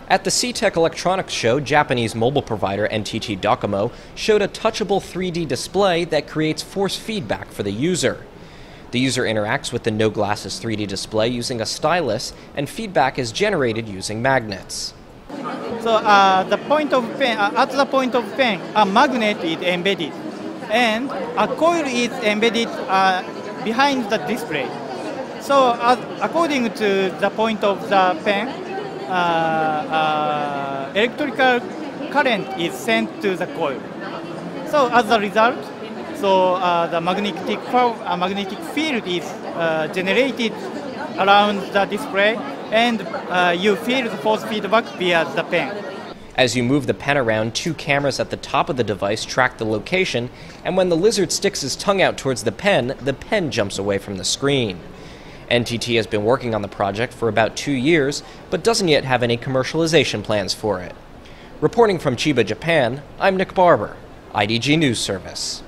At the CEATEC Electronics Show, Japanese mobile provider NTT DoCoMo showed a touchable 3D display that creates force feedback for the user. The user interacts with the no glasses 3D display using a stylus, and feedback is generated using magnets. So the point of pen, at the point of pen, a magnet is embedded, and a coil is embedded behind the display. So according to the point of the pen, electrical current is sent to the coil. So as a result, the magnetic field is generated around the display, and you feel the force feedback via the pen. As you move the pen around, two cameras at the top of the device track the location, and when the lizard sticks his tongue out towards the pen jumps away from the screen. NTT has been working on the project for about 2 years, but doesn't yet have any commercialization plans for it. Reporting from Chiba, Japan, I'm Nick Barber, IDG News Service.